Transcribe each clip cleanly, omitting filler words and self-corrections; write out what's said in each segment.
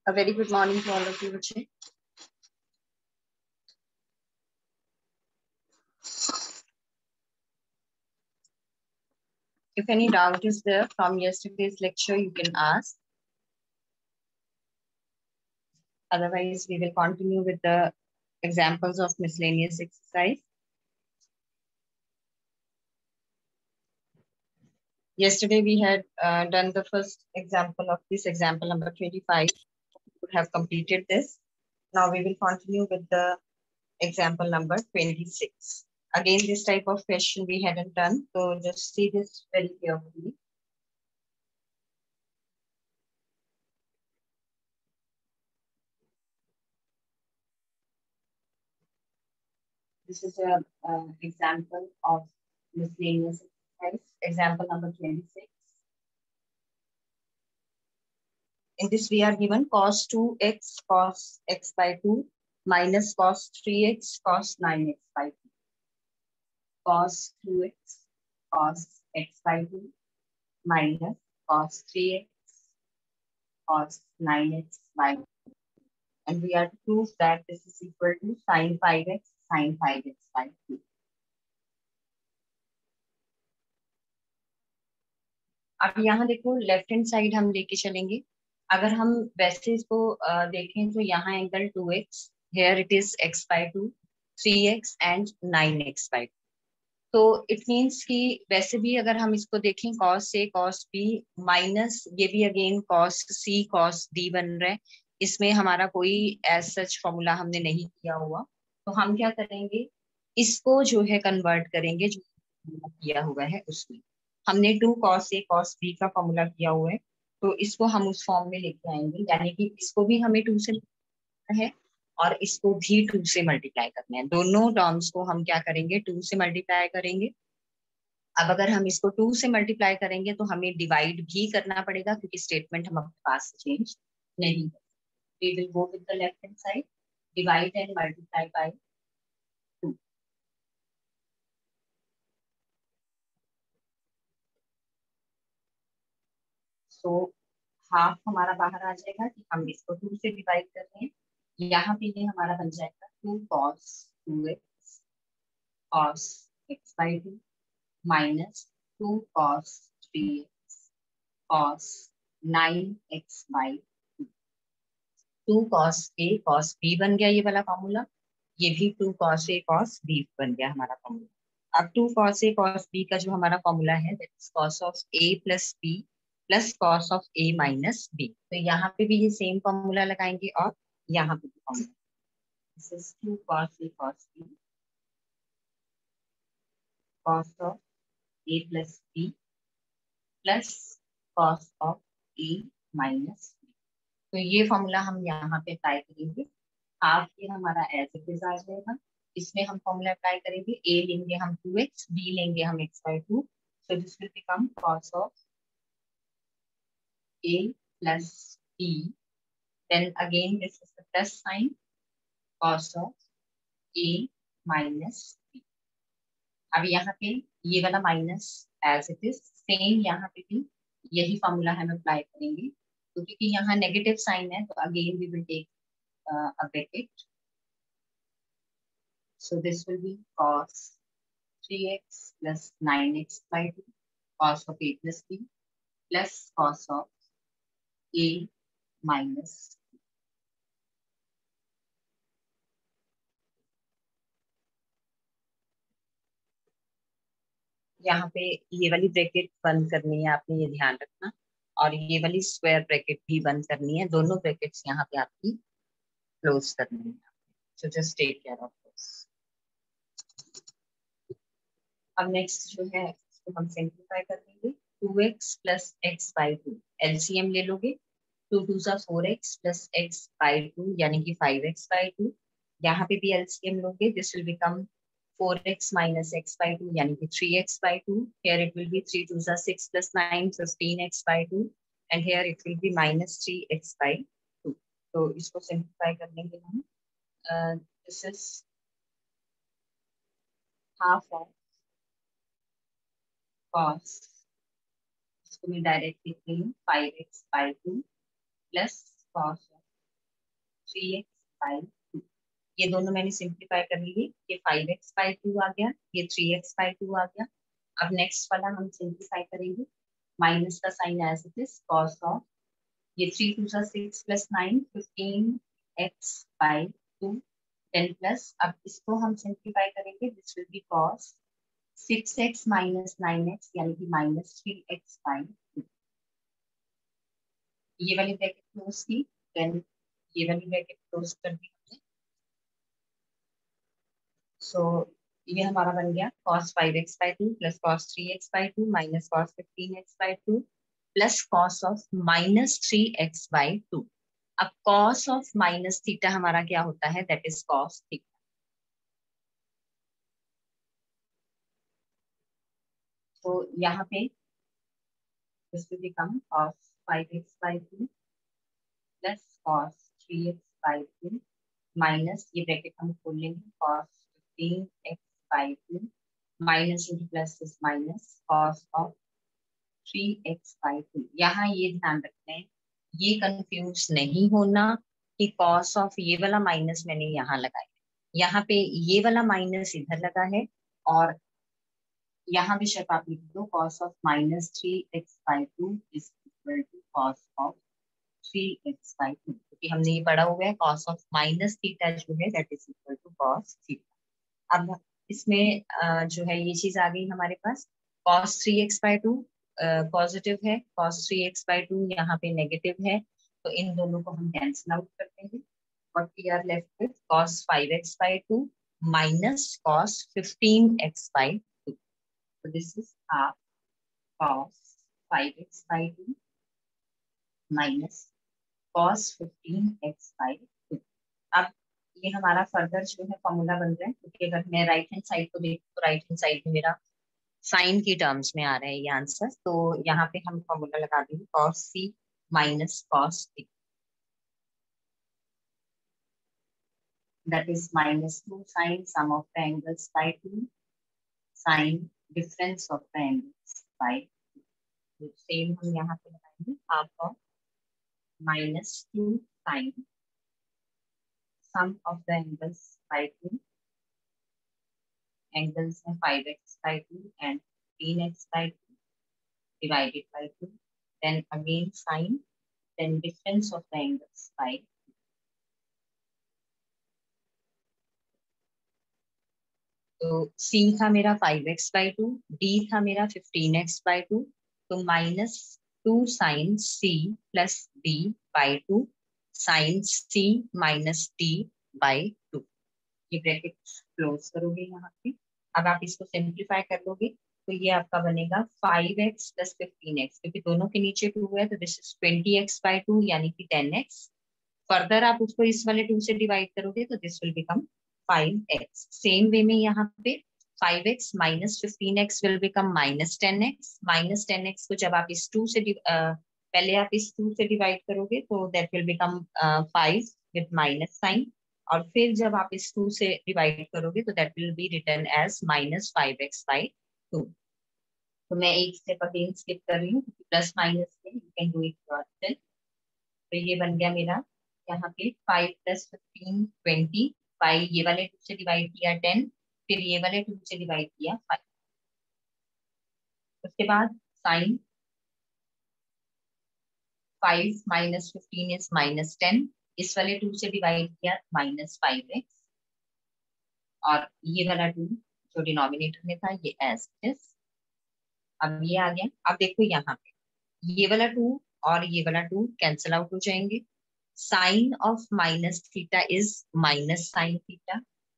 A very good morning to all of you, Vijay. If any doubt is there from yesterday's lecture, you can ask. Otherwise, we will continue with the examples of miscellaneous exercise. Yesterday, we had done the first example of this example number 25. We would have completed this. Now we will continue with the example number 26. Again, this type of question we hadn't done. So just see this very carefully. This is an example of miscellaneous exercise. Example number 26. In this, we are given cos 2x cos x by 2 minus cos 3x cos 9x by 2. Cos 2x cos x by 2 minus cos 3x cos 9x by 2. And we are to prove that this is equal to sin 5x sin 5x by 2. अब यहाँ देखो left hand side हम लेके चलेंगे. अगर हम वैसे इसको देखें तो यहाँ angle 2x, here it is x by 2, 3x and 9x by 2. तो इट मीन्स कि वैसे भी अगर हम इसको देखें cos A cos B minus ये भी again cos C cos D बन रहा है. इसमें हमारा कोई एज सच फॉर्मूला हमने नहीं किया हुआ. तो हम क्या करेंगे, इसको जो है कन्वर्ट करेंगे जो किया हुआ है उसमें. हमने 2 cos A cos B का फॉर्मूला किया हुआ है, तो इसको हम उस फॉर्म में लेके आएंगे. यानी कि इसको भी हमें 2 से है और इसको भी 2 से मल्टीप्लाई करना है. दोनों टर्म्स को हम क्या करेंगे, 2 से मल्टीप्लाई करेंगे. अब अगर हम इसको 2 से मल्टीप्लाई करेंगे तो हमें डिवाइड भी करना पड़ेगा क्योंकि स्टेटमेंट हम अपने पास चेंज नहीं कर. We will go with the left hand side, divide and multiply by 2. So half हमारा बाहर आ जाएगा कि हम इसको 2 से डिवाइड कर रहे हैं. यहाँ पे ये हमारा बन जाएगा 2 cos 2x cos x by 2 minus 2 cos 3x cos 9x by 2. 2 cos A cos B बन गया ये वाला फॉर्मूला. ये भी 2 cos A cos B बन गया हमारा फॉर्मूला. अब 2 cos A cos B का जो हमारा फॉर्मूला है that is cos of A plus B plus cos of A minus B. तो यहाँ पे भी ये सेम फॉर्मूला लगाएंगे और यहाँ पे भी formula. This is 2 cos A cos B cos of A plus B plus cos of A minus B. तो ये फॉर्मूला हम यहाँ पे अप्लाई करेंगे. हाफ ये हमारा एज इट इज आ जाएगा. इसमें हम फॉर्मूला अप्लाई करेंगे. ए लेंगे हम 2x, बी लेंगे हम x by 2. So this will become cos of a plus b. Then again this is the plus sign, cos of a minus b. अब यहाँ पे ये वाला minus as it is same यहाँ पे भी यही फॉर्मूला हम अप्लाई करेंगे. तो क्योंकि यहाँ नेगेटिव साइन है तो again we will take a bracket. So this will be cos 3x plus 9x by 2 cos of a plus b plus cos of a minus b. यहाँ पे ये वाली ब्रैकेट बंद करनी है आपने, ये ध्यान रखना. और ये वाली स्क्वायर ब्रैकेट भी बंद करनी है. दोनों ब्रैकेट्स यहाँ पे आपकी क्लोज करनी है. So just take care of this. अब नेक्स्ट जो है इसको हम सिंप्लीफाई कर लेंगे. 2x plus x by 2 LCM ले लोगे. 2 2 सा 4x प्लस एक्स बाई 2 यानी कि 5x बाई 2. यहाँ पे भी एलसीएम लोगे. This will become 4x minus x by 2 यानी कि 3x by 2. Here it will be 3 2 सा 6 plus 9 15x by 2 and here it will be minus 3x by 2. तो इसको सिंप्लीफाई कर लेंगे हम. This is half of cos, इसको मैं डायरेक्ट लिख रही हूँ 5x by 2 plus cos of 3x/2। ये दोनों मैंने सिंप्लीफाई कर लिए, ये 5x/2 आ गया, ये 3x/2 आ गया। अब नेक्स्ट वाला हम सिंप्लीफाई करेंगे, माइनस का sign as it is, cos of ये 3 2 6 प्लस 9 15x/2 10 प्लस, अब इसको हम सिंप्लीफाई करेंगे, this will be cos 6x minus 9x यानी कि माइनस 3x/2। ये वाली ब्रैकेट क्लोज की, देन ये वाली ब्रैकेट क्लोज कर दी हमने। सो ये हमारा बन गया cos 5x/2 plus cos 3x/2 minus cos 15x/2 plus cos of minus 3x/2। अब cos ऑफ माइनस थीटा हमारा क्या होता है, दैट इज cos थीटा। तो यहाँ पे this will become cos 5x/2 plus cos 3x/2 minus ये ब्रैकेट हम खोल लेंगे cos 15x/2 minus into plus is minus cos of 3x/2। यहाँ ये ध्यान रखना है, ये कंफ्यूज नहीं होना कि cos ऑफ ये वाला माइनस मैंने यहाँ लगाया, यहाँ पे ये वाला माइनस इधर लगा है, और यहाँ भी सिर्फ आप लिख दो cos of minus 3x/2 is equal to cos of 3x/2, क्योंकि हमने ये पढ़ा हुआ है cos ऑफ माइनस थीटा जो है that is equal to cos theta. अब इसमें जो है ये चीज आ गई हमारे पास, cos 3x/2 पॉजिटिव है, cos 3x/2 यहाँ पे नेगेटिव है, तो इन दोनों को हम कैंसिल आउट कर देंगे। what we are left with cos 5x/2 minus cos 15x/2। so this is half cos 5x/2 minus cos 15x/2। अब ये हमारा फर्दर जो है फॉर्मूला बन रहा है, क्योंकि अगर मैं राइट हैंड साइड को देखूँ तो राइट हैंड साइड में मेरा साइन की टर्म्स में आ रहा है ये आंसर, तो यहाँ पे हम फॉर्मूला लगा देंगे cos c minus cos d, that is minus 2 sin sum of the angles by 2 sin difference of the angles by 2। Same हम यहाँ पे लगाएंगे half of minus 2 sin sum of the angles by 2, angles है 5x/2 and 15x/2 divided by 2, then again sin, then difference of the angles by 2। तो C था मेरा 5x/2, D था मेरा 15x/2, तो minus 2 sine C plus D by 2 sine C minus D by 2। ये bracket close करोगे यहाँ पे। अब आप इसको सिंप्लीफाई कर लोगे तो ये आपका बनेगा 5x प्लस 15x, क्योंकि दोनों के नीचे 2 है तो दिस इज 20x/2 यानी कि 10x। फर्दर आप उसको इस वाले 2 से डिवाइड करोगे तो this will become 5x। Same way में यहाँ पे 5x minus 15x will become minus 10x। Minus 10x को जब आप इस 2 से पहले आप इस 2 से डिवाइड करोगे तो that will become 5 with minus sign, और फिर जब आप इस 2 से डिवाइड करोगे तो that will be written as minus 5x/2। तो मैं एक स्टेप अगेन स्किप कर रही हूँ क्योंकि प्लस माइनस में you can do it yourself. तो ये बन गया मेरा यहाँ पे 5 प्लस 15 20 बाई ये वाले 2 से डिवाइड किया 10, फिर ये वाले 2 से डिवाइड किया 5। उसके बाद साइन 5 माइनस 15 इज माइनस 10, इस वाले 2 से डिवाइड किया माइनस 5x, और ये वाला 2 जो डिनोमिनेटर में था ये एज इट इज। अब ये आ गया। अब देखो यहाँ पे ये वाला 2 और ये वाला 2 कैंसिल आउट हो जाएंगे। Sine of minus theta is minus sine theta,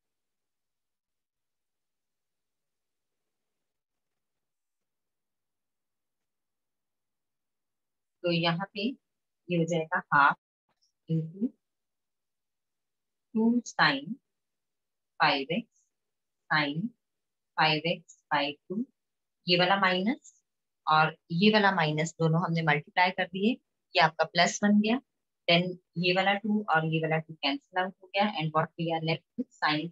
तो यहाँ पे ये हो जाएगा half into 2 sign 5x sign 5x/2, ये वाला माइनस और ये वाला माइनस दोनों हमने मल्टीप्लाई कर दिए, ये आपका प्लस बन गया। देन ये वाला 2 और ये वाला 2 कैंसिल आउट हो गया, and what we are left with sine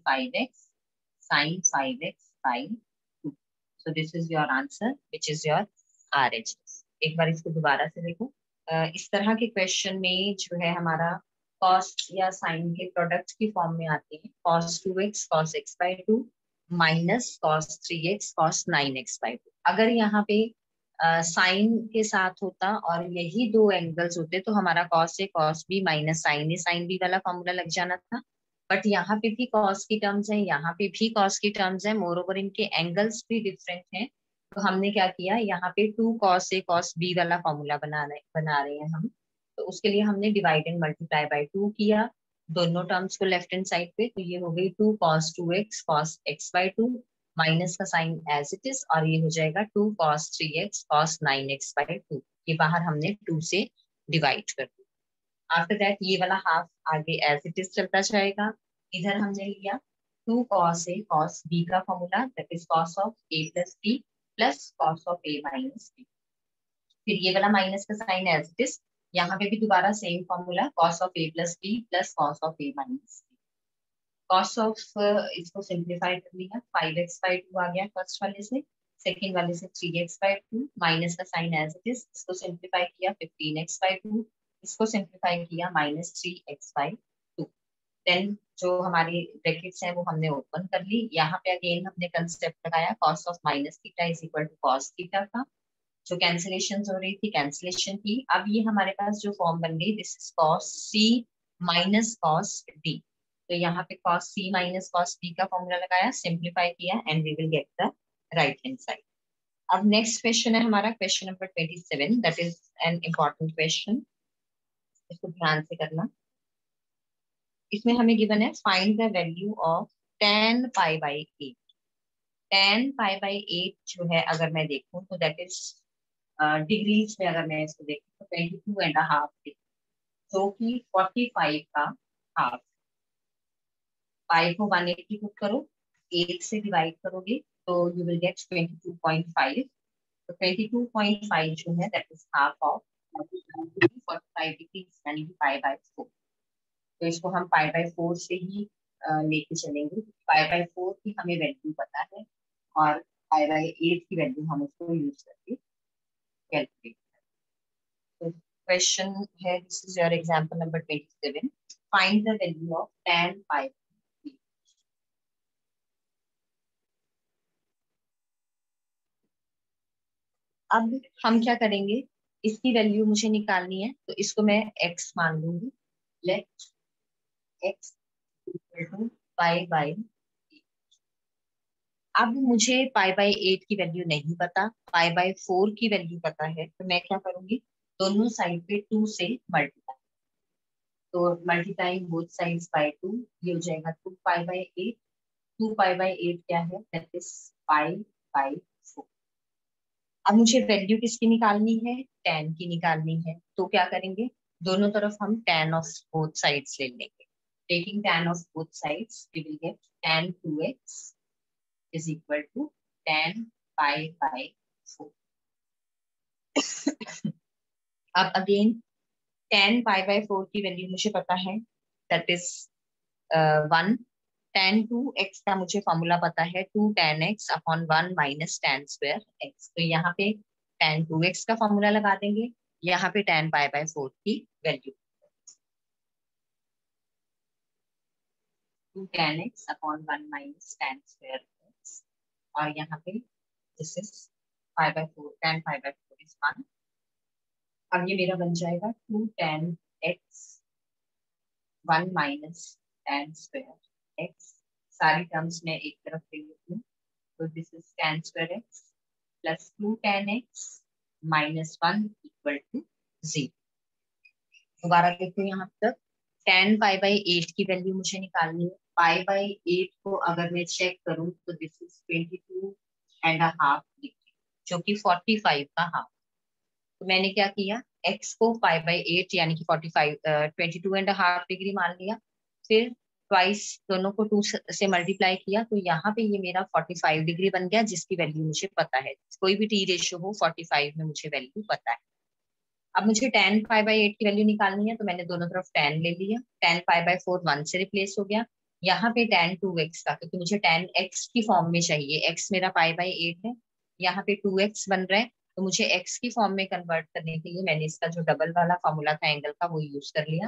5x/2। So this is your answer which is your RHS। एक बार इसको दोबारा से देखो। इस तरह के क्वेश्चन में जो है हमारा कॉस्ट या साइन के प्रोडक्ट की फॉर्म में आते हैं, cos 2x cos x by 2 minus cos 3x cos 9x by 2। अगर यहाँ पे साइन के साथ होता और यही दो एंगल्स होते तो हमारा cos a cos b minus sine A sine B वाला फॉर्मूला लग जाना था। बट यहाँ पे भी cos की टर्म्स है, यहाँ पे भी cos की टर्म्स है, मोर ओवर इनके एंगल्स भी डिफरेंट हैं। तो हमने क्या किया, यहाँ पे 2 cos a cos b वाला फॉर्मूला बना रहे हैं हम। तो उसके लिए हमने डिवाइड एंड मल्टीप्लाई बाय 2 किया दोनों टर्म्स को लेफ्ट हैंड साइड पे। तो ये हो गई 2 cos 2x cos x by 2 minus का साइन एज इट इज, और ये हो जाएगा 2 cos 3x cos 9x by 2। ये बाहर हमने 2 से डिवाइड कर दिया। आफ्टर दैट ये वाला हाफ आगे एज इट इज चलता जाएगा। इधर हमने लिया 2 cos a cos b का formula, that is cos of a plus b plus cos of a minus b। फिर ये वाला माइनस का साइन एज इट इज, यहाँ पे भी दोबारा same formula cos of a plus b plus cos of a minus b। cos of इसको simplify कर लिया, 5x by 2 आ गया फर्स्ट वाले से, सेकंड वाले से 3x by 2 माइनस का साइन एज इट इज, इसको सिंप्लीफाई किया 15x by 2, इसको सिंप्लीफाई किया माइनस 3x by 2। देन जो हमारी ब्रैकेट्स हैं वो हमने ओपन कर ली। यहाँ पे अगेन हमने कंसेप्ट लगाया cos of minus theta is equal to cos theta का, जो कैंसिलेशन हो रही थी कैंसिलेशन की। अब ये हमारे पास जो फॉर्म बन गई, this is cos c minus cos d। तो यहाँ पे cos c minus cos d का फॉर्मूला लगाया, सिंप्लीफाई किया and we will get the right hand side. अब नेक्स्ट क्वेश्चन है हमारा question number 27, that is an important question, इसको ध्यान से करना। इसमें हमें गिवन है find the value of tan pi by 8। tan pi by 8 जो है अगर मैं देखूं तो दैट इज डिग्रीज में, अगर मैं इसको देखूं तो 22.5 जो कि 45 का हाफ। पाई को 180 पुट करो, 8 से डिवाइड करोगे तो यू विल गेट 22.5। तो 22.5 जो है that is half of 45 degree यानी कि पाई बाई 4। तो इसको हम पाई बाई 4 से ही लेके चलेंगे। पाई बाई 4 की हमें वैल्यू पता है और पाई बाई 8 की वैल्यू हम उसको यूज करके कैलकुलेट। तो क्वेश्चन है, this is your example number 27, find the value of tan pi. अब हम क्या करेंगे, इसकी वैल्यू मुझे निकालनी है तो इसको मैं x मान लूंगी। Let x equal to pi by. अब मुझे पाई बाई 8 की वैल्यू नहीं पता, पाई बाई 4 की वैल्यू पता है, तो मैं क्या करूंगी, दोनों साइड पे 2 से मल्टीप्लाई। तो मल्टीप्लाइंग बोथ साइड्स बाय 2, ये हो जाएगा 2 पाई बाई 8। 2 पाई बाई 8 क्या है, दैट इज पाई बाई 4। अब मुझे वैल्यू किसकी निकालनी है, tan की निकालनी है। तो क्या करेंगे, दोनों तरफ हम tan ऑफ बोथ साइड्स ले लेंगे। Taking tan of both sides we will get tan 2x is equal to tan pi by 4। अब अगेन tan pi by 4 की वैल्यू मुझे पता है, दैट इज 1। tan 2x का मुझे फॉर्मूला पता है, 2 tan x upon 1 minus tan square x। तो यहाँ पे tan 2x का फॉर्मूला लगा देंगे, यहाँ पे tan pi by 4 की value 2 tan x upon 1 minus tan square x, और यहाँ पे this is pi by 4, tan pi by 4 is 1। अब ये मेरा बन जाएगा 2 tan x 1 minus tan square x। सारी टर्म्स में एक तरफ ले लेती हूँ, तो this is tan square x plus 2 tan x minus 1 equal to 0। दोबारा देखो यहाँ तक, tan पाई बाई 8 की वैल्यू मुझे निकालनी है। पाई बाई 8 को अगर मैं चेक करूँ तो दिस इज 22.5 डिग्री, जो कि 45 का हाफ। तो मैंने क्या किया, x को पाई बाई 8 यानी कि 22.5 डिग्री मान लिया, फिर ट्वाइस दोनों को 2 से मल्टीप्लाई किया, तो यहाँ पे ये मेरा 45 डिग्री बन गया, जिसकी वैल्यू मुझे पता है। कोई भी टी रेशियो हो 45 में मुझे वैल्यू पता है। अब मुझे tan पाई बाई 8 की वैल्यू निकालनी है, तो मैंने दोनों तरफ tan ले लिया। tan पाई बाई 4 1 से रिप्लेस हो गया। यहाँ पे tan 2x का, क्योंकि मुझे tan x की फॉर्म में चाहिए, x मेरा पाई बाई 8 है, यहाँ पे 2x बन रहा है, तो मुझे x की फॉर्म में कन्वर्ट करने के लिए मैंने इसका जो डबल वाला फॉर्मूला था एंगल का वो यूज कर लिया।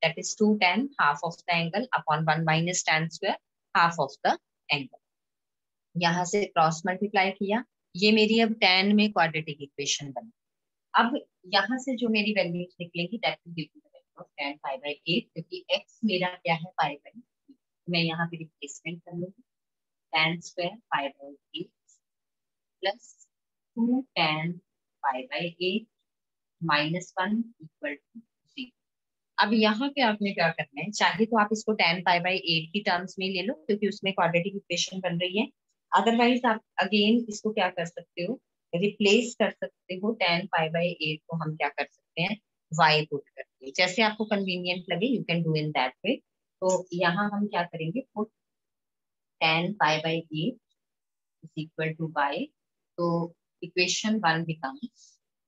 That is 2 tan half of the angle upon 1 minus tan square half of the angle. यहाँ से क्रॉस मल्टीप्लाई किया, ये मेरी अब tan में क्वाड्रेटिक इक्वेशन बनी। अब यहाँ से जो मेरी वैल्यूज निकलेगी that will give the value of tan pi by 8, क्योंकि x मेरा क्या है पाई बाय 8, मैं यहाँ पे रिप्लेसमेंट कर लूंगी tan square pi by 8 plus 2 tan pi by 8 minus 1 equal to 0। अब यहाँ पे आपने क्या करना है, चाहे तो आप इसको tan पाई बाय 8 की टर्म्स में ले लो क्योंकि उसमें क्वाड्रेटिक इक्वेशन बन रही है, अदरवाइज आप अगेन इसको क्या कर सकते हो, रिप्लेस कर सकते हो tan पाई बाय 8 को हम क्या कर सकते हैं y पुट करके, जैसे आपको कन्वीनियंट लगे you can do in that way. तो यहाँ हम क्या करेंगे, put tan pi by 8 is equal to y, तो equation 1 becomes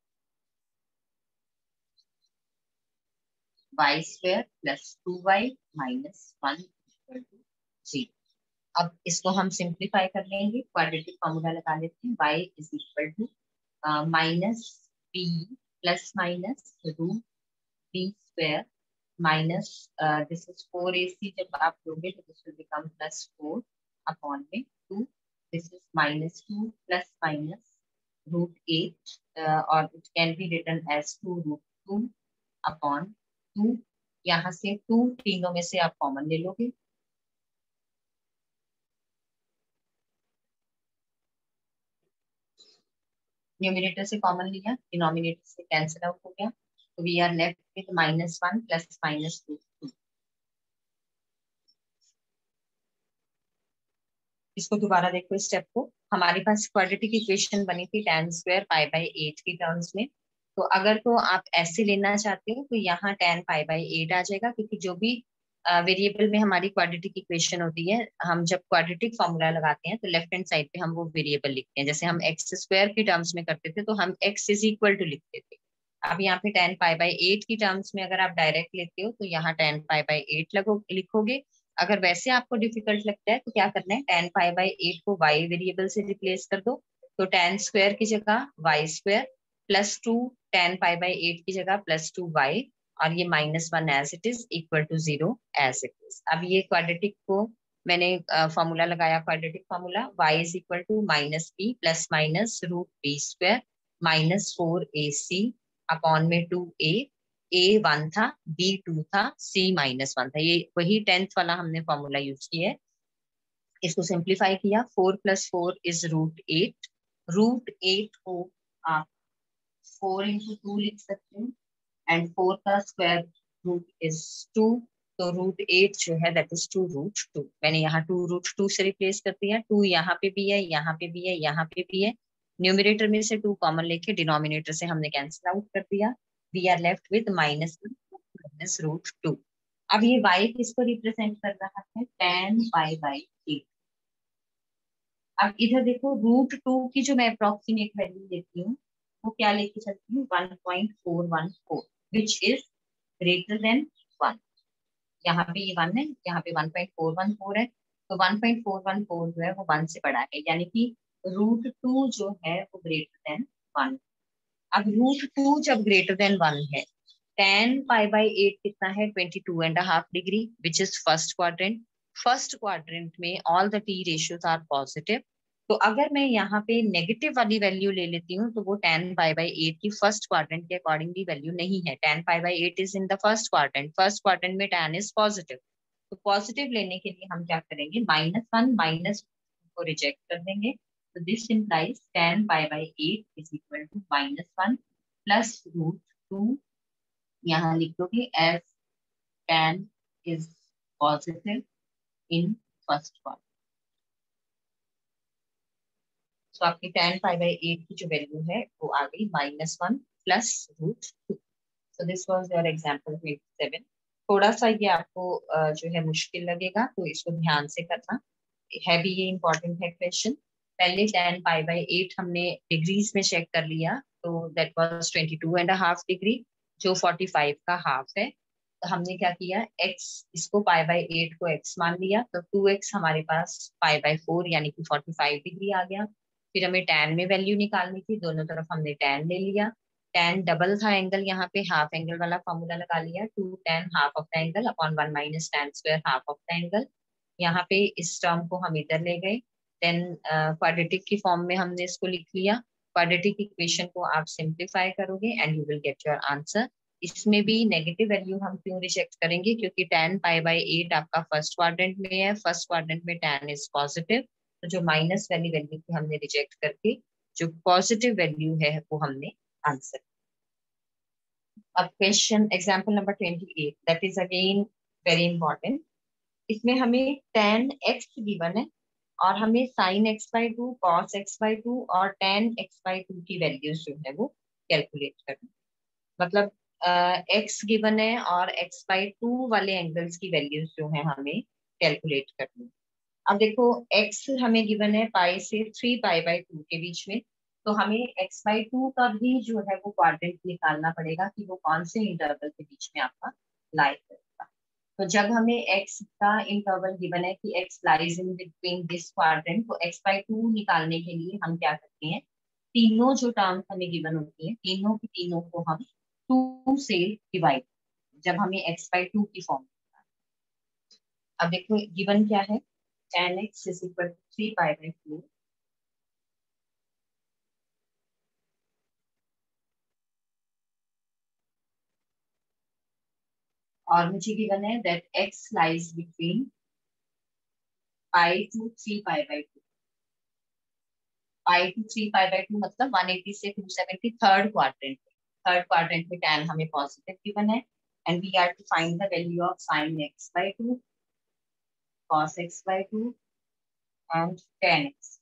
y square plus 2y minus 1 equal to 0। अब इसको हम सिंप्लीफाई कर लेंगे, क्वाड्रेटिक फॉर्मूला लगा लेते हैं, y is equal to minus b plus minus root b square minus this is 4ac, जब आप लोगे तो this will become plus 4 upon में 2, this is minus 2 plus minus root 8 और it can be written as 2 root 2 upon 2, यहाँ से 2 तीनों में से आप कॉमन ले लोगे, न्यूमिनेटर से कॉमन लिया, डिनोमिनेटर से कैंसिल आउट हो गया, तो we are left with minus 1 plus minus 2। इसको दोबारा देखो इस स्टेप को, हमारे पास क्वाड्रेटिक इक्वेशन बनी थी tan स्क्वायर पाई बाय 8 की टर्म्स में, तो अगर तो आप ऐसे लेना चाहते हो तो यहाँ tan पाई बाय 8 आ जाएगा, क्योंकि जो भी वेरिएबल में हमारी क्वाड्रेटिक इक्वेशन होती है, हम जब क्वाड्रेटिक फॉर्मूला लगाते हैं तो लेफ्ट हैंड साइड पे हम वो वेरिएबल लिखते हैं, जैसे हम एक्स स्क्वायर की टर्म्स में करते थे तो हम x इज इक्वल टू लिखते थे। अब यहाँ पे tan पाई बाय 8 की टर्म्स में अगर आप डायरेक्ट लेते हो तो यहाँ tan पाई बाय 8 लिखोगे। अगर वैसे आपको डिफिकल्ट लगता है तो क्या करना है, tan पाई बाय 8 को y वेरिएबल से रिप्लेस कर दो, तो tan स्क्वायर की जगह y square plus 2 tan pi by 8 की जगह प्लस 2y, और ये minus 1 as it is equal to 0 as it is. अब ये क्वाड्रेटिक को मैंने फॉर्मूला लगाया, quadratic formula y is equal to minus b plus minus root b square minus 4ac upon में 2a, a 1 था, b 2 था, c-1 था, ये वही 10th वाला हमने फॉर्मूला यूज किया है। इसको सिंप्लीफाई किया, 4 प्लस 4 इज रूट 8, रूट 8 को आप 4 इंटू 2 लिख सकते हो, एंड 4 का स्क्वायर रूट इज 2, तो रूट 8 जो है दैट इज 2 रूट 2। मैंने यहाँ 2 रूट 2 से रिप्लेस कर दिया, 2 यहाँ पे भी है, यहाँ पे भी है, यहाँ पे भी है, न्यूमिनेटर में से 2 कॉमन लेके डिनोमिनेटर से हमने कैंसिल आउट कर दिया, we are left with minus minus root 2। अब ये y किसको रिप्रेजेंट कर रहा है, tan पाई बाय 8। अब इधर देखो रूट 2 की जो मैं अप्रोक्सीमेट वैल्यू लेती हूँ वो क्या लेके चलती हूँ, 1.414 विच इज ग्रेटर देन 1। यहाँ पे ये 1 है, यहाँ पे 1.414 है, तो 1.414 जो है वो 1 से बड़ा है, यानी कि रूट 2 जो है वो ग्रेटर देन 1। अब रूट 2 जब ग्रेटर देन 1 है, tan पाई बाय 8 कितना है, 22.5 degree which is first quadrant. First quadrant में all the T ratios are positive, तो अगर मैं यहाँ पे नेगेटिव वाली वैल्यू ले लेती हूँ तो वो tan पाई बाय 8 की फर्स्ट क्वाड्रेंट के अकॉर्डिंगली वैल्यू नहीं है। tan pi by 8 is in the first quadrant में tan इज पॉजिटिव, तो पॉजिटिव लेने के लिए हम क्या करेंगे, -1 माइनस को रिजेक्ट कर देंगे, तो this implies tan pi by 8 is equal to -1 plus root 2, यहाँ लिख दोगे as tan is positive in first quadrant. तो आपकी tan पाई बाय 8 की जो वैल्यू है वो आ गई -1 plus root 2। So this was your example 27। थोड़ा सा ये आपको जो है मुश्किल लगेगा, तो इसको ध्यान से करना है, भी ये इंपॉर्टेंट है क्वेश्चन। पहले tan पाई बाय 8 हमने डिग्रीज में चेक कर लिया, तो दैट वाज 22.5 डिग्री जो 45 का हाफ है। तो हमने क्या किया, x इसको पाई बाय 8 को x मान लिया, तो 2x हमारे पास पाई बाय 4 यानी कि 45 डिग्री आ गया। फिर हमें tan में वैल्यू निकालनी थी, दोनों तरफ हमने tan ले लिया, tan डबल था एंगल, यहाँ पे हाफ एंगल वाला फॉर्मूला लगा लिया, 2 tan half of the angle upon 1 minus tan square half of the angle. यहाँ पे इस टर्म को हम इधर ले गए, देन क्वाड्रेटिक की फॉर्म में हमने इसको लिख लिया। क्वाड्रेटिक इक्वेशन को आप सिंप्लीफाई करोगे and you will get your answer. इसमें भी नेगेटिव वैल्यू हम क्यों रिजेक्ट करेंगे, क्योंकि tan पाई बाई 8 आपका फर्स्ट क्वाड्रेंट में है, फर्स्ट क्वाड्रेंट में tan इज पॉजिटिव, तो जो माइनस वाली वैल्यू थी हमने रिजेक्ट करके जो पॉजिटिव वैल्यू है वो हमने आंसर। अब question example number 28, that is again very important. इसमें हमें tan x गिवन है और हमें sin x/2, cos x/2 और tan x/2 की वैल्यूज जो है वो कैलकुलेट करनी। मतलब x गिवन है और x/2 वाले एंगल्स की वैल्यूज जो है हमें कैलकुलेट करनी। अब देखो x हमें गिवन है पाई से 3π/2 के बीच में, तो हमें x/2 का भी जो है वो क्वाड्रेंट निकालना पड़ेगा कि वो कौन से इंटरवल के बीच में आपका लाई करेगा। तो जब हमें x का इंटरवल गिवन है कि x lies in between this quadrant, तो x/2 निकालने के लिए हम क्या करते हैं, तीनों जो टर्म्स हमें गिवन होती है तीनों की तीनों को हम 2 से डिवाइड, जब हमें x/2 की फॉर्म। अब देखो गिवन क्या है, tan x is equal to 3π/2 और मुझे गिवन है that x lies between pi to 3π/2। Pi to 3π/2 मतलब 180 से 270 थर्ड क्वाड्रेंट में, थर्ड क्वाड्रेंट में tan हमें पॉजिटिव गिवन है and we are to find the value of sin x/2, cos x/2 and tan x।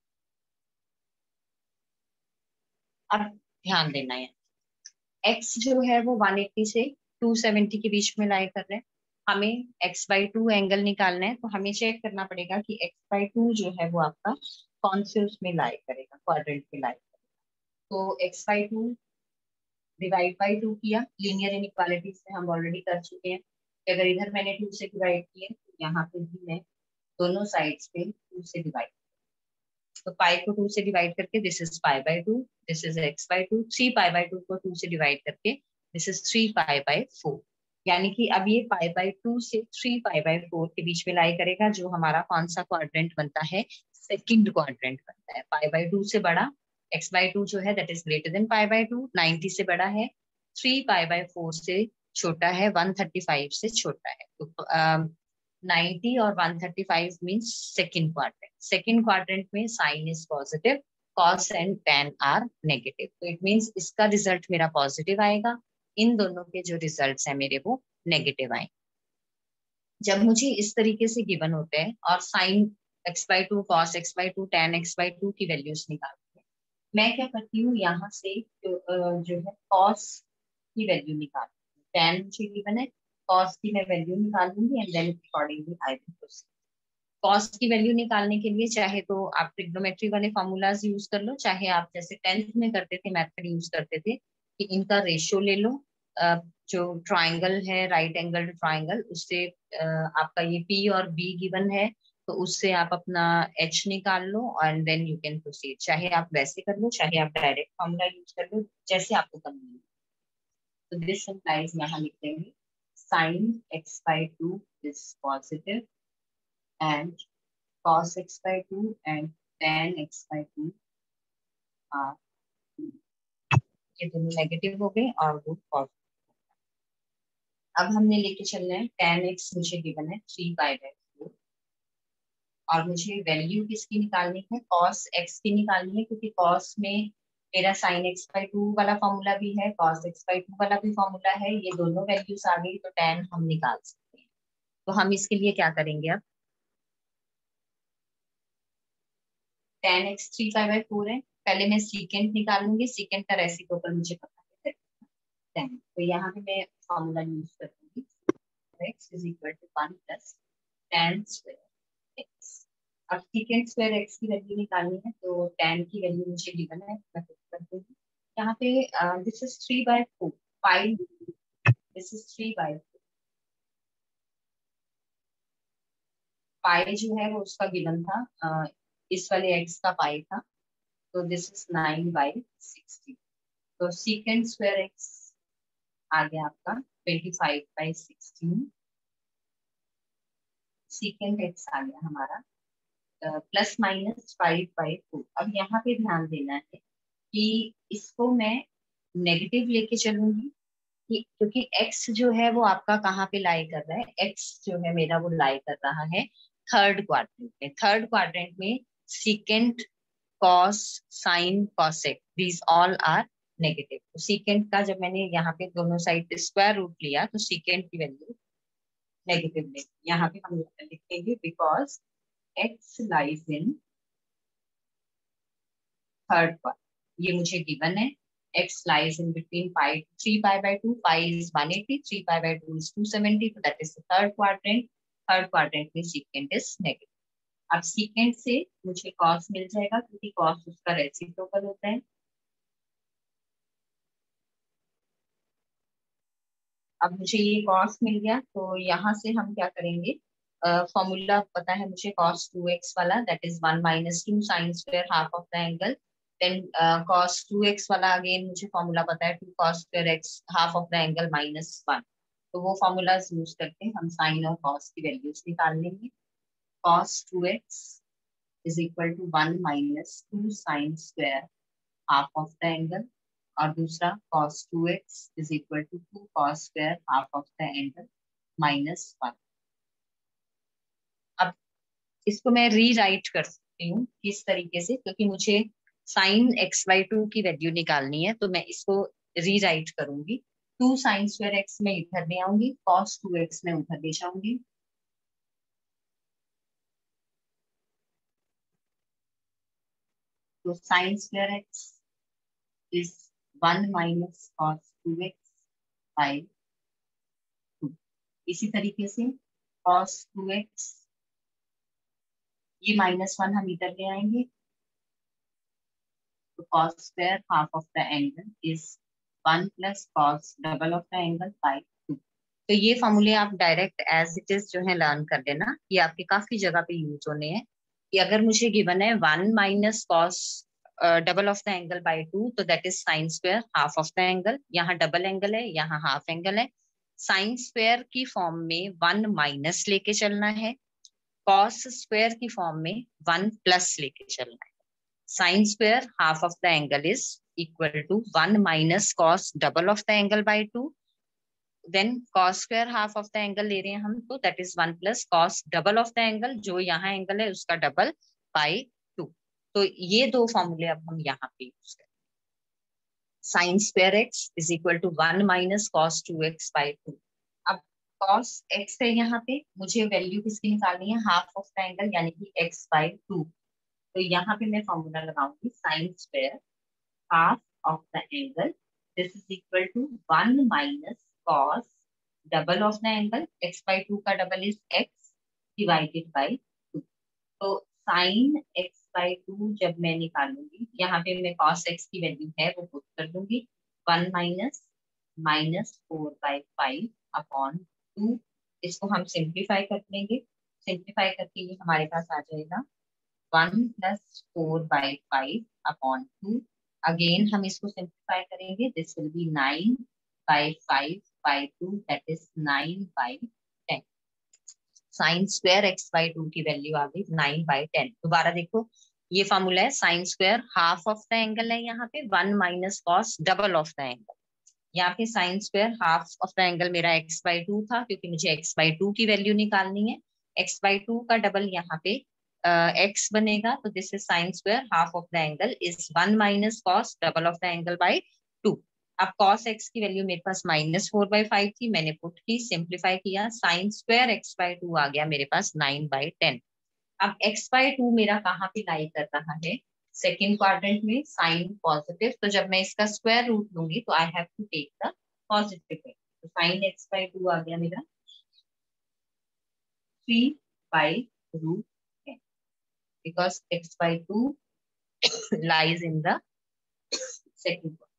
अब ध्यान देना है, x जो है वो 180 से 270 के बीच में लाई कर रहे हैं, हमें x/2 एंगल निकालना है, तो हमें चेक करना पड़ेगा कि x/2 जो है वो आपका कौन से उसमें लाई करेगा, क्वाड्रेंट में लाई करेगा। तो x/2 डिवाइड बाई 2 किया, लीनियर इनइक्वालिटीज में हम ऑलरेडी कर चुके हैं कि अगर इधर मैंने 2 से डिवाइड किया तो यहाँ पे भी मैं दोनों साइड्स पे 2 से डिवाइड, तो पाई को 2 से डिवाइड करके this is π/2, this is x/2, 3π/2 को 2 से डिवाइड करके दिस इज 3π/4। यानी कि अब ये π/2 से 3π/4 के बीच में लाई करेगा, जो हमारा कौन सा क्वाड्रेंट बनता है, सेकंड क्वाड्रेंट बनता है। π/2 से बड़ा x/2 जो है दैट इज ग्रेटर देन π/2, 90 से बड़ा है, 3π/4 से छोटा है, 135 से छोटा है। तो 90 और 135 means second quadrant. Second quadrant में sine is positive, cos and tan are negative, तो इट मीन्स इसका रिजल्ट मेरा पॉजिटिव आएगा, इन दोनों के जो रिजल्ट्स हैं मेरे वो नेगेटिव आए। जब मुझे इस तरीके से गिवन होते हैं और sign x/2, cos x/2, tan x/2 की वैल्यूज निकालती है, मैं क्या करती हूँ, यहाँ से जो है कॉस की वैल्यू निकालती हूँ। टैन मुझे गिवन है, कॉस की मैं वैल्यू निकाल लूंगी and then accordingly I will proceed. Cos की वैल्यू निकालने के लिए चाहे तो आप ट्रिग्नोमेट्री वाले फॉर्मूलाज यूज कर लो, चाहे आप जैसे 10th में करते थे मेथड यूज करते थे कि इनका रेशियो ले लो। जो ट्राइंगल है राइट एंगल ट्राइंगल, उससे आपका ये पी और बी गिवन है, तो उससे आप अपना एच निकाल लो and then you can proceed. चाहे आप वैसे कर लो, चाहे आप डायरेक्ट फॉर्मूला यूज कर लो, जैसे आपको कन्वीनियंट। तो दिस इंप्लाइज यहाँ लिख देंगे sin x/2 is positive and cos x/2 and tan x/2 are, ये दोनों नेगेटिव हो गए और वो पॉजिटिव। अब हमने लेके चलना है tan x मुझे गिवन है 3π/4 और मुझे वैल्यू किसकी निकालनी है, cos x की निकालनी है, क्योंकि cos में मेरा sin x/2 वाला फॉर्मूला भी है, cos x/2 वाला भी फॉर्मूला है, ये दोनों वैल्यूज आ गई, तो tan हम निकाल सकते हैं। तो हम इसके लिए क्या करेंगे, अब tan x 3π/4 है, पहले मैं सीकेंट निकालूंगी, सीकेंट का रेसिप्रोकल मुझे पता है tan, तो यहाँ पे मैं फॉर्मूला यूज करूंगी, x is equal to 1 plus tan square x। अब सीकेंट स्क्वायर x की वैल्यू निकालनी है, तो tan की वैल्यू मुझे गिवन है, मैं पुट कर दूंगी यहाँ पे, this is 3/4 pi, this is 3/4 pi जो है वो उसका गिवन था, इस वाले x का पाई था, तो दिस इज 9/60। तो सीकेंट स्क्वायर एक्स आ गया आपका 25/16। सीकेंट एक्स आ गया हमारा +-5/4। अब यहाँ पे ध्यान देना है कि इसको मैं नेगेटिव लेके चलूंगी क्योंकि x जो है वो आपका कहाँ पे लाई कर रहा है, x जो है मेरा वो लाई कर रहा है थर्ड क्वाड्रेंट में। थर्ड क्वाड्रेंट में secant, cos, sine, cosec these all are negative. तो सीकेंट का जब मैंने यहाँ पे दोनों साइड स्क्वायर रूट लिया तो सीकेंट की वैल्यू नेगेटिव ले, यहाँ पे हम लिखेंगे because x lies in third quadrant. ये मुझे गिवन है, x lies in between 3 pi/2, pi is 180, 3 pi/2 is 270, so that is the third quadrant. Third quadrant में सीकेंट इज नेगेटिव। अब सीकेंट से मुझे कॉस मिल जाएगा क्योंकि कॉस उसका रेसिप्रोकल होता है। अब मुझे ये कॉस मिल गया तो यहाँ से हम क्या करेंगे, फॉर्मूला पता है मुझे cos 2x वाला, that is 1 - 2 sin square half of the angle. Then cos 2x वाला अगेन मुझे फॉर्मूला पता है 2 cos square x half of the angle -1। तो वो फॉर्मूलाज यूज करके हम साइन और cos की वैल्यूज निकाल लेंगे। cos 2x is equal to 1 - 2 sin square half of the angle, और दूसरा cos 2x is equal to 2 cos square half of the angle -1। अब इसको मैं रीराइट कर सकती हूँ किस तरीके से, क्योंकि मुझे साइन x/2 की वैल्यू निकालनी है तो मैं इसको रीराइट करूंगी। 2 साइन स्क्वायर एक्स में इधर ले आऊंगी, cos 2x में उधर ले जाऊंगी। तो sine square x is 1 - cos 2x/2। इसी तरीके से cos 2x, ये -1 हम इधर ले आएंगे, तो cos square half of the angle is 1 + cos double of the angle 2। तो ये फॉर्मूले आप डायरेक्ट एज इट इज जो है लर्न कर लेना, ये आपके काफी जगह पे यूज होने हैं। कि अगर मुझे गिवन है 1 - cos double of the angle 2, तो that is sine square half of the angle. यहाँ डबल एंगल है, यहाँ हाफ एंगल है। साइन स्क्वायर की फॉर्म में 1 माइनस लेके चलना है, कॉस स्क्वायर की फॉर्म में 1 प्लस लेके चलना है। Sine square half of the angle is equal to 1 - cos double of the angle 2। Then cos square half of the angle ले रहे हैं हम, तो that is 1 + cos double of the angle, जो यहाँ एंगल है उसका डबल 2। तो ये दो फॉर्मूले अब हम यहाँ पे यूज करें। Sine square x is equal to 1 - cos 2x/2। अब cos x है, यहाँ पे मुझे वैल्यू किसकी निकालनी है, हाफ ऑफ द एंगल यानी कि x/2। तो यहाँ पे मैं फॉर्मूला लगाऊंगी sine square half of the angle, this is equal to 1 - cos double of the angle, x/2 का double is x divided by 2। तो साइन x/2 जब मैं निकालूंगी, यहाँ पे मैं cos x की वैल्यू है वो पुट कर दूंगी, 1 - -4/5 अपॉन 2। इसको हम सिंप्लीफाई कर लेंगे, सिंप्लीफाई करके ये हमारे पास आ जाएगा 1 + 4/5 अपॉन 2। अगेन हम इसको सिंप्लीफाई करेंगे, this will be 9/5/2, that is 9/10। Sine square x/2 की वैल्यू आ गई 9/10। दोबारा देखो, ये फॉर्मूला है sine square half of the angle है, यहाँ पे 1 - cos double of the angle. यहाँ पे sine square half of the angle मेरा x/2 था, क्योंकि मुझे x/2 की वैल्यू निकालनी है। x/2 का डबल यहाँ पे x बनेगा, तो this is sine square half of the angle is 1 - cos double of the angle 2। अब cos x की वैल्यू मेरे पास -4/5 थी, मैंने पुट की, सिंप्लीफाई किया, साइन स्क्वायर x/2 आ गया मेरे पास 9/10। अब x/2 मेरा कहाँ पे लाई कर रहा है, सेकेंड क्वाड्रेंट में, साइन पॉजिटिव। तो जब मैं इसका स्क्वायर रूट लूंगी तो I have to take the positive. तो साइन x/2 आ गया मेरा 3/√10, because x/2 lies in the second one।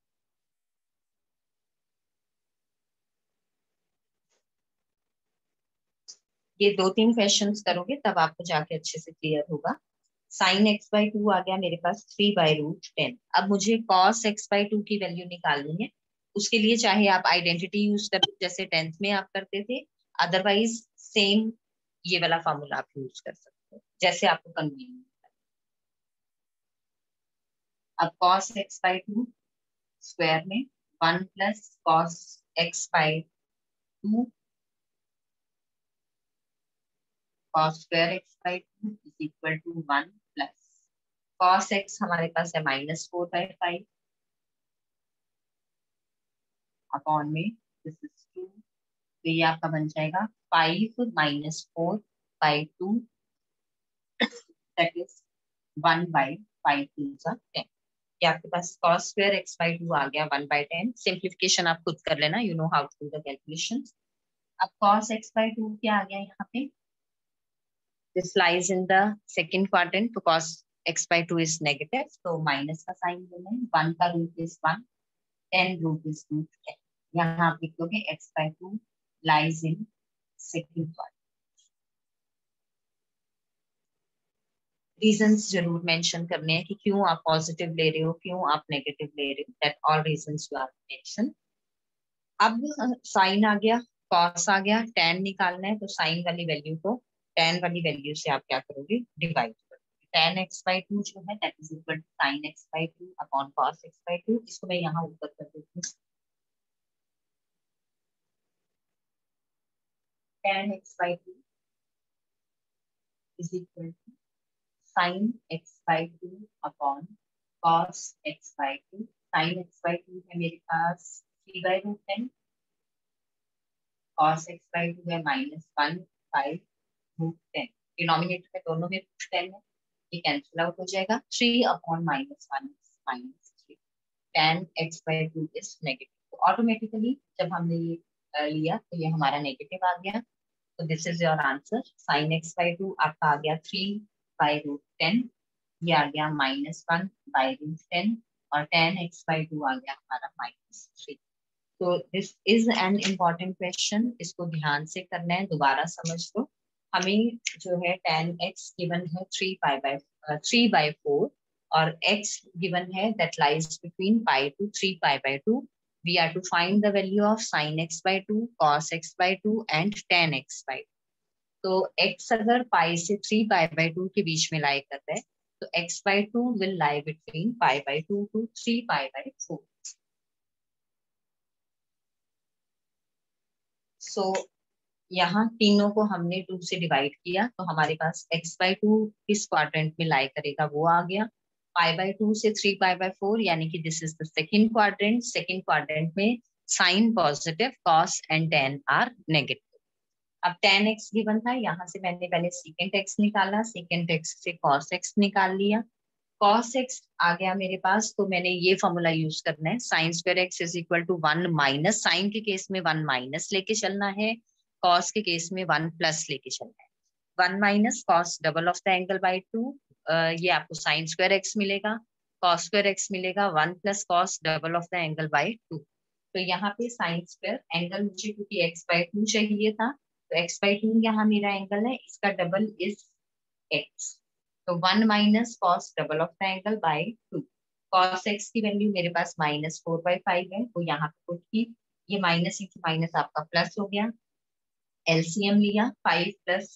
ये 2-3 क्वेश्चंस करोगे तब आपको जाके अच्छे से क्लियर होगा। साइन एक्स बाई टू आ गया मेरे पास 3/√10। अब मुझे कॉस एक्स बाई टू की वैल्यू निकालनी है। उसके लिए चाहे आप आइडेंटिटी यूज कर जैसे 10th में आप करते थे, अदरवाइज सेम ये वाला फॉर्मूला आप यूज कर सकते हो जैसे आपको कन्वीनियंट। अब cos x by two square में 1 plus cos x by two cos square x by two is equal to 1 plus cos x हमारे पास है -4/5 अपॉन में दिस इज 2। तो ये आपका बन जाएगा 5 माइनस 4/2 दैट इज 1/5 × 10। ये आपके पास cos square x by two आ गया 1/10। सिंप्लीफिकेशन आप खुद कर लेना, you know how to do the calculation. अब cos x बाई टू क्या आ गया यहाँ पे, this lies in the second quadrant, तो cos x by two is negative, तो माइनस का साइन देना है। 1 का रूट इज 1, 10 रूट इज √10। यहाँ आप लिखोगे x by two lies in second quadrant. Reasons जरूर मेंशन करने हैं कि क्यों आप पॉजिटिव ले रहे हो, क्यों आप नेगेटिव ले रहे हो, that all reasons you are mention. अब साइन आ गया, कॉस आ गया, tan निकालना है, तो साइन वाली वैल्यू को tan वाली वैल्यू से आप क्या करोगे, डिवाइड करोगे। tan x बाई टू जो है that is equal to sine x by two upon cos x by two. इसको मैं यहाँ ऊपर कर देती हूँ। tan x by two is equal to sine x by two upon cos x by two. Sine x by two है मेरे पास 3/√10, cos x बाई टू है -1/√10। डिनोमिनेटर में दोनों में √10 है, ये कैंसिल आउट हो जाएगा। 3 upon -1 -3। tan x by two is negative, तो ऑटोमेटिकली जब हमने ये लिया तो ये हमारा नेगेटिव आ गया। तो this is your answer. Sine x by two आपका आ गया 3/√10, ये आ गया -1/√10, और tan x बाई टू आ गया हमारा -3। तो this is an important question, इसको ध्यान से करना है, दोबारा समझ लो। हमें जो है tan x गिवन है 3/4 और x गिवन है that lies between pi to 3π/2। we are to find the value of sin x by 2, cos x by 2 and tan x by 2। तो x अगर पाई से 3π/2 के बीच में लाई कर रहा है, तो x by 2 will lie between π/2 to 3π/4। सो यहाँ तीनों को हमने 2 से डिवाइड किया, तो हमारे पास x बाई टू किस क्वाड्रेंट में लाई करेगा वो आ गया। π/2 से 3π/4 यानी कि this is the second quadrant. Second quadrant में sine positive, cos and tan are negative. अब tan x गिवन था, यहाँ से मैंने पहले सेकेंड x निकाला, सेकेंड x से cos x निकाल लिया। cos x आ गया मेरे पास, तो मैंने ये फॉर्मूला यूज करना है, sine square x is equal to 1 minus, sine के केस में 1 माइनस लेके चलना है, कॉस के केस में 1 प्लस लेके चलना है। 1 minus cos double of the angle by 2, ये आपको साइन स्क्वायर एक्स मिलेगा, कॉस स्क्वायर एक्स मिलेगा, 1 plus cos double of the angle by 2। तो यहाँ पे साइन स्क्वायर एंगल मुझे क्योंकि एक्स बाई टू चाहिए था, तो एक्स बाई टू यहाँ मेरा एंगल है, इसका डबल इज एक्स। तो 1 minus cos double of the angle by 2। Cos x की वैल्यू मेरे पास -4/5 है, तो यहाँ पे पुट की, ये माइनस इंटू माइनस आपका प्लस हो गया। एलसीएम लिया, 5 प्लस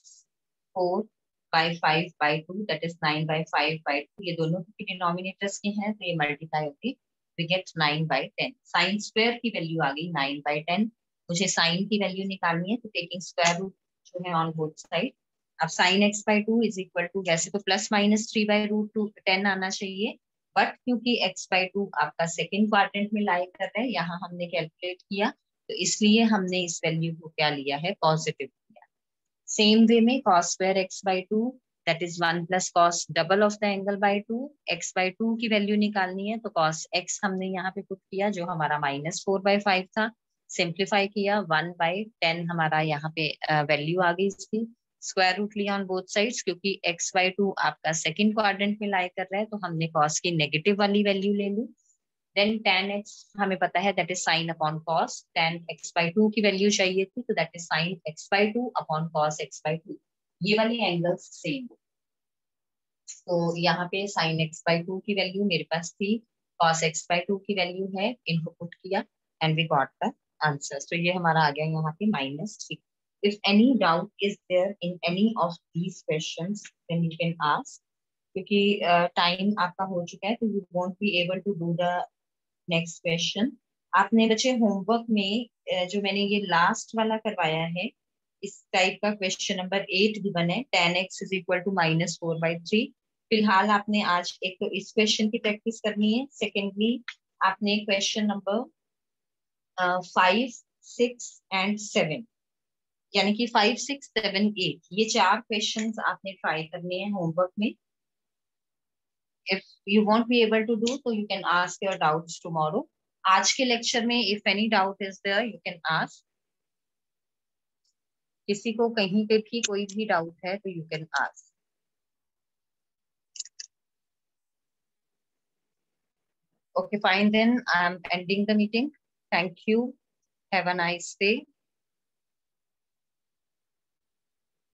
4/5/2 दैट इज 9/5/2। ये दोनों के डिनोमिनेटर्स के हैं, तो ये मल्टीप्लाई होगी, वी गेट 9/10। साइन स्क्वायर की वैल्यू आ गई 9/10। मुझे साइन की वैल्यू निकालनी है, तो टेकिंग स्क्वायर रूट जो है ऑन बोथ साइड। अब sine x by two is equal to, वैसे तो +-3/√10 आना चाहिए, बट क्योंकि एक्स बाई टू आपका सेकेंड क्वाड्रेंट में लाई कर रहा है, यहाँ हमने कैलकुलेट किया, तो इसलिए हमने इस वैल्यू को क्या लिया है, पॉजिटिव लिया। सेम वे में cos square x by two that is 1 plus cos double of the angle by 2। X by two की वैल्यू निकालनी है, तो cos x हमने यहाँ पे पुट किया जो हमारा -4/5 था, सिंप्लीफाई किया, 1/10 हमारा यहाँ पे वैल्यू आ गई इसकी। स्क्वायर रूट लिया ऑन बोथ साइड्स, क्योंकि x बाई टू आपका सेकेंड क्वाड्रेंट में लाई कर रहा है, तो हमने cos की नेगेटिव वाली वैल्यू ले ली। देन tan x हमें पता है that is sine upon cos, tan x by two की वैल्यू चाहिए थी, तो that is sine x by two upon cos x by two. ये वाली एंगल्स सेम। तो यहाँ पे sin x/2 की वैल्यू मेरे पास थी, cos x/2 की वैल्यू है, इनको पुट किया and we got the answer. तो ये हमारा आ गया यहाँ पे -3। If any doubt is there in any of these questions then you can ask, क्योंकि टाइम आपका हो चुका है तो you won't be able to do the next question. आपने बच्चे होमवर्क में जो मैंने ये लास्ट वाला करवाया है, इस टाइप का क्वेश्चन नंबर 8 गिवन है, tan x is equal to -4/3। फिलहाल आपने आज एक तो इस क्वेश्चन की प्रैक्टिस करनी है, सेकेंडली आपने क्वेश्चन नंबर 5, 6 एंड 7, यानी कि 5, 6, 7, 8, ये 4 क्वेश्चंस आपने ट्राई करने हैं होमवर्क में। if you won't be able to do so you can ask your doubts tomorrow। आज के लेक्चर में if any doubt is there you can ask। किसी को कहीं पे भी कोई भी डाउट है तो you can ask। Okay, fine then, I am ending the meeting। Thank you, have a nice day।